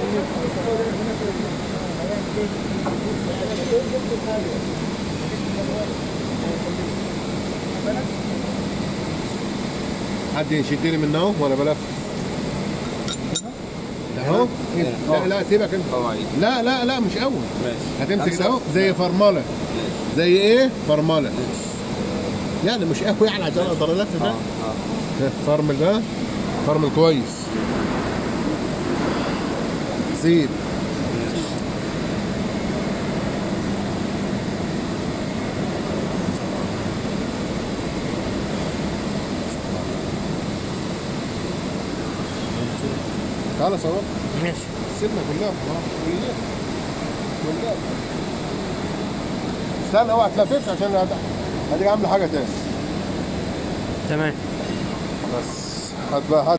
حد يشدني منه وانا بلف اهو. لا لا سيبك انت. لا لا لا مش قوي. هتمسك ده اهو زي فرمله. زي ايه؟ فرمله. يعني مش قوي يعني عشان اقدر الف ده. فرمل ده فرمل كويس. سيب. تعالى صور. ماشي. سيبنا كلها كلها. استنى اوعى تلففش عشان هتيجي عامله حاجه تاني. تمام. بس هات بقى.